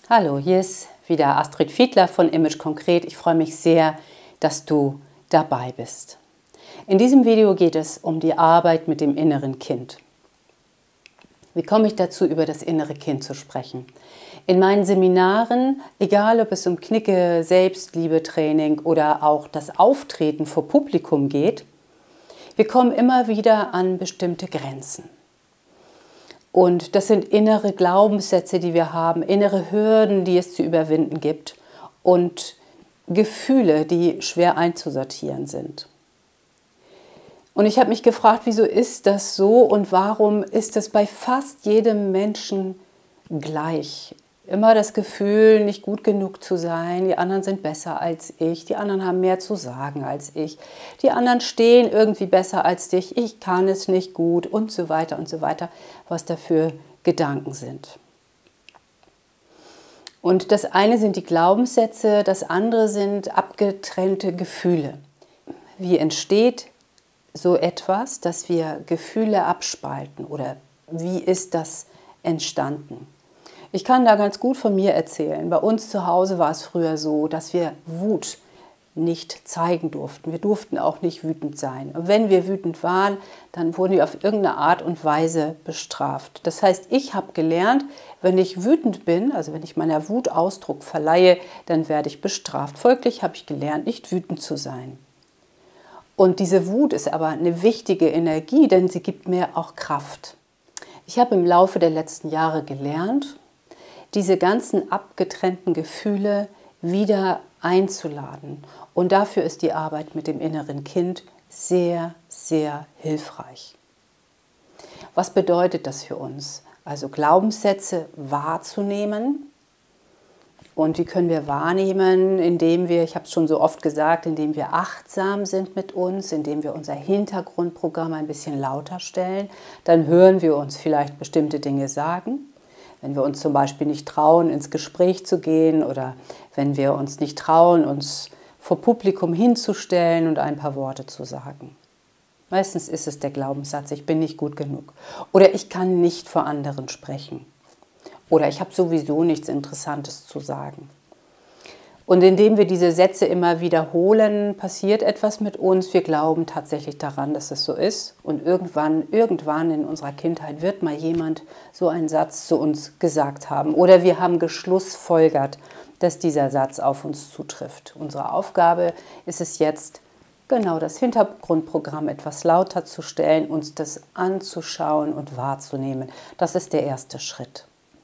Hallo, hier ist wieder Astrid Fiedler von Image Konkret. Ich freue mich sehr, dass du dabei bist. In diesem Video geht es um die Arbeit mit dem inneren Kind. Wie komme ich dazu, über das innere Kind zu sprechen? In meinen Seminaren, egal ob es um Knicke, Selbstliebe-Training oder auch das Auftreten vor Publikum geht, wir kommen immer wieder an bestimmte Grenzen. Und das sind innere Glaubenssätze, die wir haben, innere Hürden, die es zu überwinden gibt und Gefühle, die schwer einzusortieren sind. Und ich habe mich gefragt, wieso ist das so und warum ist das bei fast jedem Menschen gleich? Immer das Gefühl, nicht gut genug zu sein, die anderen sind besser als ich, die anderen haben mehr zu sagen als ich, die anderen stehen irgendwie besser als dich, ich kann es nicht gut und so weiter, was dafür Gedanken sind. Und das eine sind die Glaubenssätze, das andere sind abgetrennte Gefühle. Wie entsteht so etwas, dass wir Gefühle abspalten oder wie ist das entstanden? Ich kann da ganz gut von mir erzählen. Bei uns zu Hause war es früher so, dass wir Wut nicht zeigen durften. Wir durften auch nicht wütend sein. Und wenn wir wütend waren, dann wurden wir auf irgendeine Art und Weise bestraft. Das heißt, ich habe gelernt, wenn ich wütend bin, also wenn ich meiner Wut Ausdruck verleihe, dann werde ich bestraft. Folglich habe ich gelernt, nicht wütend zu sein. Und diese Wut ist aber eine wichtige Energie, denn sie gibt mir auch Kraft. Ich habe im Laufe der letzten Jahre gelernt, diese ganzen abgetrennten Gefühle wieder einzuladen. Und dafür ist die Arbeit mit dem inneren Kind sehr, sehr hilfreich. Was bedeutet das für uns? Also Glaubenssätze wahrzunehmen. Und wie können wir wahrnehmen, indem wir, ich habe es schon so oft gesagt, indem wir achtsam sind mit uns, indem wir unser Hintergrundprogramm ein bisschen lauter stellen. Dann hören wir uns vielleicht bestimmte Dinge sagen. Wenn wir uns zum Beispiel nicht trauen, ins Gespräch zu gehen oder wenn wir uns nicht trauen, uns vor Publikum hinzustellen und ein paar Worte zu sagen. Meistens ist es der Glaubenssatz, ich bin nicht gut genug oder ich kann nicht vor anderen sprechen oder ich habe sowieso nichts Interessantes zu sagen. Und indem wir diese Sätze immer wiederholen, passiert etwas mit uns. Wir glauben tatsächlich daran, dass es so ist. Und irgendwann in unserer Kindheit wird mal jemand so einen Satz zu uns gesagt haben. Oder wir haben geschlussfolgert, dass dieser Satz auf uns zutrifft. Unsere Aufgabe ist es jetzt, genau das Hintergrundprogramm etwas lauter zu stellen, uns das anzuschauen und wahrzunehmen. Das ist der erste Schritt.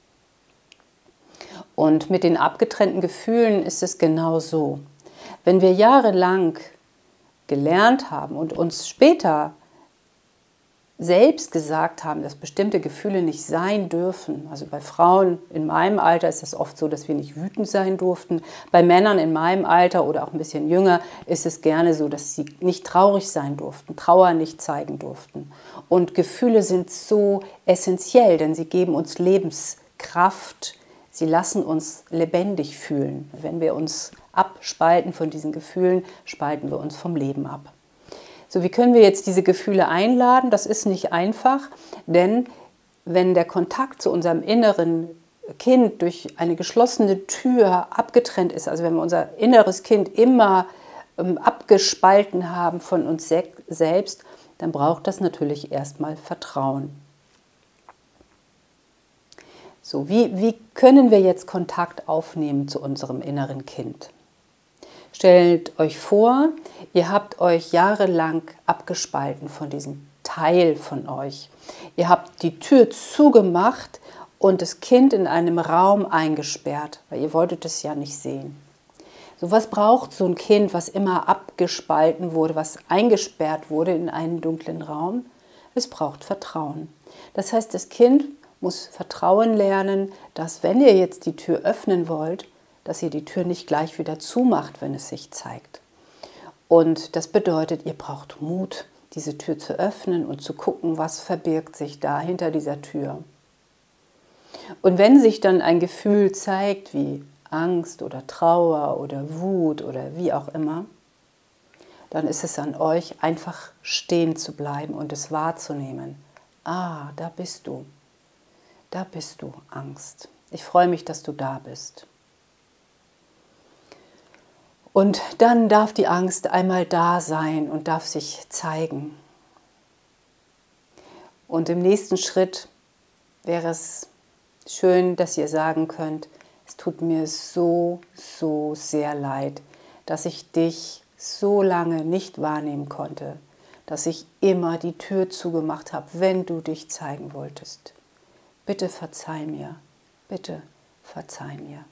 Und mit den abgetrennten Gefühlen ist es genau so. Wenn wir jahrelang gelernt haben und uns später selbst gesagt haben, dass bestimmte Gefühle nicht sein dürfen, also bei Frauen in meinem Alter ist es oft so, dass wir nicht wütend sein durften, bei Männern in meinem Alter oder auch ein bisschen jünger ist es gerne so, dass sie nicht traurig sein durften, Trauer nicht zeigen durften. Und Gefühle sind so essentiell, denn sie geben uns Lebenskraft. Sie lassen uns lebendig fühlen. Wenn wir uns abspalten von diesen Gefühlen, spalten wir uns vom Leben ab. So, wie können wir jetzt diese Gefühle einladen? Das ist nicht einfach, denn wenn der Kontakt zu unserem inneren Kind durch eine geschlossene Tür abgetrennt ist, also wenn wir unser inneres Kind immer abgespalten haben von uns selbst, dann braucht das natürlich erstmal Vertrauen. So, wie können wir jetzt Kontakt aufnehmen zu unserem inneren Kind? Stellt euch vor, ihr habt euch jahrelang abgespalten von diesem Teil von euch. Ihr habt die Tür zugemacht und das Kind in einem Raum eingesperrt, weil ihr wolltet es ja nicht sehen. So, was braucht so ein Kind, was immer abgespalten wurde, was eingesperrt wurde in einen dunklen Raum? Es braucht Vertrauen. Das heißt, das Kind muss Vertrauen lernen, dass wenn ihr jetzt die Tür öffnen wollt, dass ihr die Tür nicht gleich wieder zumacht, wenn es sich zeigt. Und das bedeutet, ihr braucht Mut, diese Tür zu öffnen und zu gucken, was verbirgt sich da hinter dieser Tür. Und wenn sich dann ein Gefühl zeigt, wie Angst oder Trauer oder Wut oder wie auch immer, dann ist es an euch, einfach stehen zu bleiben und es wahrzunehmen. Ah, da bist du, Angst. Ich freue mich, dass du da bist. Und dann darf die Angst einmal da sein und darf sich zeigen. Und im nächsten Schritt wäre es schön, dass ihr sagen könnt, es tut mir so, so sehr leid, dass ich dich so lange nicht wahrnehmen konnte, dass ich immer die Tür zugemacht habe, wenn du dich zeigen wolltest. Bitte verzeih mir, bitte verzeih mir.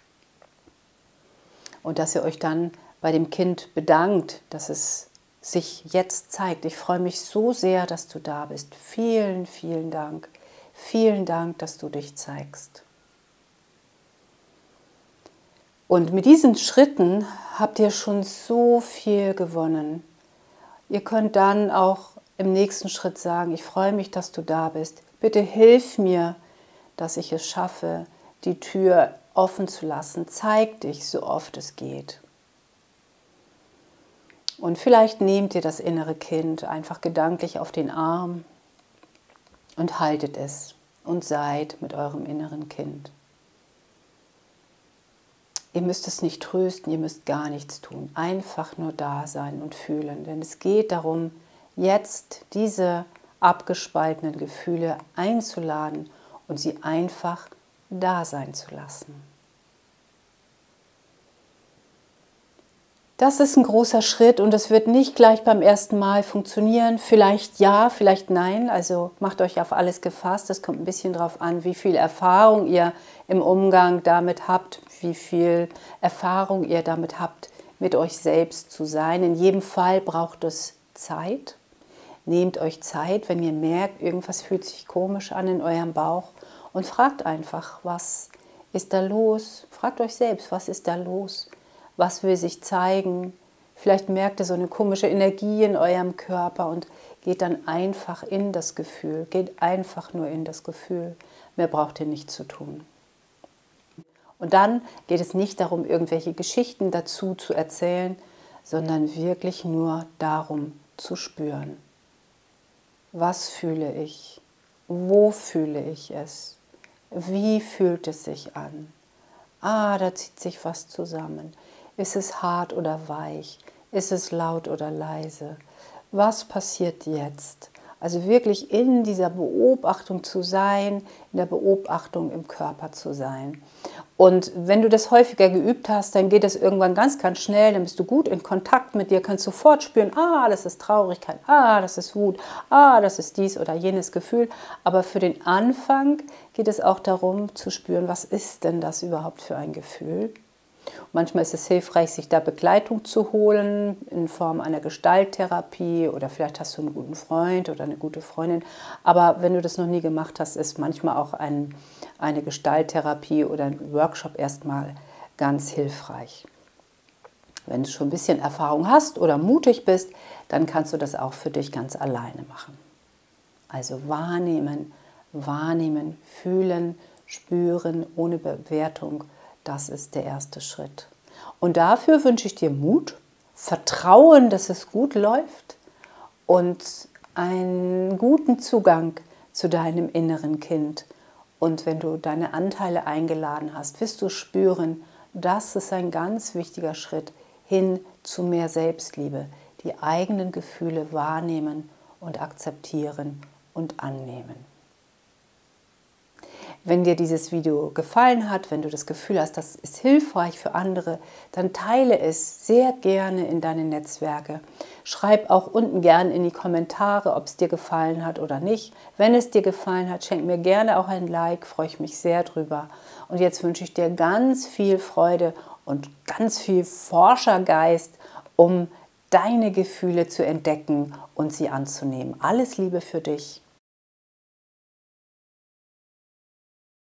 Und dass ihr euch dann bei dem Kind bedankt, dass es sich jetzt zeigt. Ich freue mich so sehr, dass du da bist. Vielen, vielen Dank. Vielen Dank, dass du dich zeigst. Und mit diesen Schritten habt ihr schon so viel gewonnen. Ihr könnt dann auch im nächsten Schritt sagen, ich freue mich, dass du da bist. Bitte hilf mir, dass ich es schaffe, die Tür offen zu lassen. Zeig dich, so oft es geht. Und vielleicht nehmt ihr das innere Kind einfach gedanklich auf den Arm und haltet es und seid mit eurem inneren Kind. Ihr müsst es nicht trösten, ihr müsst gar nichts tun. Einfach nur da sein und fühlen. Denn es geht darum, jetzt diese abgespaltenen Gefühle einzuladen und sie einfach da sein zu lassen. Das ist ein großer Schritt und es wird nicht gleich beim ersten Mal funktionieren. Vielleicht ja, vielleicht nein. Also macht euch auf alles gefasst. Es kommt ein bisschen darauf an, wie viel Erfahrung ihr im Umgang damit habt, wie viel Erfahrung ihr damit habt, mit euch selbst zu sein. In jedem Fall braucht es Zeit. Nehmt euch Zeit, wenn ihr merkt, irgendwas fühlt sich komisch an in eurem Bauch und fragt einfach, was ist da los? Fragt euch selbst, was ist da los? Was will sich zeigen? Vielleicht merkt ihr so eine komische Energie in eurem Körper und geht dann einfach in das Gefühl. Geht einfach nur in das Gefühl. Mehr braucht ihr nicht zu tun. Und dann geht es nicht darum, irgendwelche Geschichten dazu zu erzählen, sondern wirklich nur darum zu spüren. Was fühle ich? Wo fühle ich es? Wie fühlt es sich an? Ah, da zieht sich was zusammen. Ist es hart oder weich? Ist es laut oder leise? Was passiert jetzt? Also wirklich in dieser Beobachtung zu sein, in der Beobachtung im Körper zu sein. Und wenn du das häufiger geübt hast, dann geht es irgendwann ganz, ganz schnell, dann bist du gut in Kontakt mit dir, kannst sofort spüren, ah, das ist Traurigkeit, ah, das ist Wut, ah, das ist dies oder jenes Gefühl. Aber für den Anfang geht es auch darum zu spüren, was ist denn das überhaupt für ein Gefühl? Manchmal ist es hilfreich, sich da Begleitung zu holen in Form einer Gestalttherapie oder vielleicht hast du einen guten Freund oder eine gute Freundin. Aber wenn du das noch nie gemacht hast, ist manchmal auch eine Gestalttherapie oder ein Workshop erstmal ganz hilfreich. Wenn du schon ein bisschen Erfahrung hast oder mutig bist, dann kannst du das auch für dich ganz alleine machen. Also wahrnehmen, wahrnehmen, fühlen, spüren, ohne Bewertung. Das ist der erste Schritt. Und dafür wünsche ich dir Mut, Vertrauen, dass es gut läuft und einen guten Zugang zu deinem inneren Kind. Und wenn du deine Anteile eingeladen hast, wirst du spüren, das ist ein ganz wichtiger Schritt hin zu mehr Selbstliebe, die eigenen Gefühle wahrnehmen und akzeptieren und annehmen. Wenn dir dieses Video gefallen hat, wenn du das Gefühl hast, das ist hilfreich für andere, dann teile es sehr gerne in deine Netzwerke. Schreib auch unten gerne in die Kommentare, ob es dir gefallen hat oder nicht. Wenn es dir gefallen hat, schenk mir gerne auch ein Like, freue ich mich sehr drüber. Und jetzt wünsche ich dir ganz viel Freude und ganz viel Forschergeist, um deine Gefühle zu entdecken und sie anzunehmen. Alles Liebe für dich.